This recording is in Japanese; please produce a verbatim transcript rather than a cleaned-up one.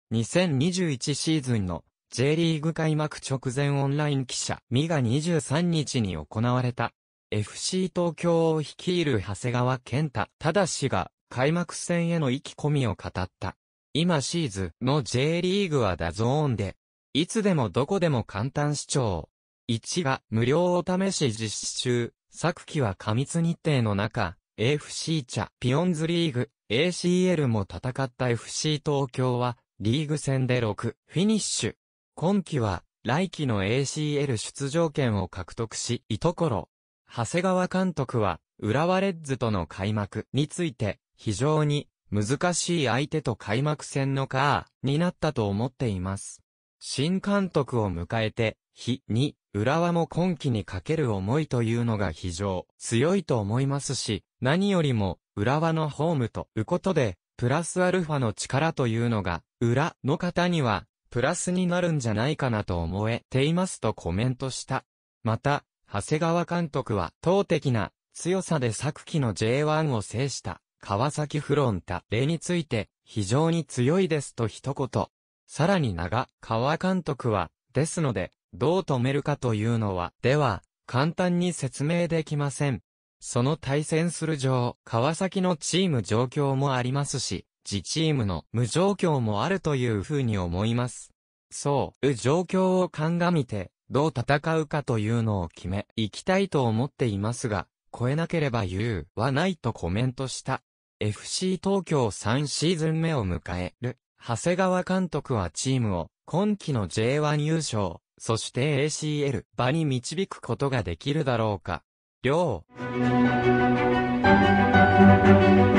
にせんにじゅういちシーズンの J リーグ開幕直前オンライン記者ミがにじゅうさんにちに行われた。エフシー 東京を率いる長谷川健太忠が開幕戦への意気込みを語った。今シーズンの J リーグはダゾーンで、いつでもどこでも簡単視聴。いちが無料お試し実施中。昨季は過密日程の中、エーエフシー チャピオンズリーグ、エーシーエル も戦った エフシー 東京は、リーグ戦でろくフィニッシュ。今季は、来季の エーシーエル 出場権を獲得し、いところ。長谷川監督は、浦和レッズとの開幕について、非常に難しい相手と開幕戦のカーになったと思っています。新監督を迎えて、日に、浦和も今季にかける思いというのが非常強いと思いますし、何よりも、浦和のホームということで、プラスアルファの力というのが、裏の方には、プラスになるんじゃないかなと思えていますとコメントした。また、長谷川監督は、投的な強さで昨季の ジェイワン を制した、川崎フロンターレについて、非常に強いですと一言。さらに長川監督は、ですので、どう止めるかというのは、では、簡単に説明できません。その対戦する上、川崎のチーム状況もありますし、自チームの無状況もあるというふうに思います。そう状況を鑑みて、どう戦うかというのを決め、いきたいと思っていますが、超えなければ言うはないとコメントした。エフシー 東京さんシーズン目を迎える、長谷川監督はチームを、今季の ジェイワン 優勝、そして エーシーエル 場に導くことができるだろうか。両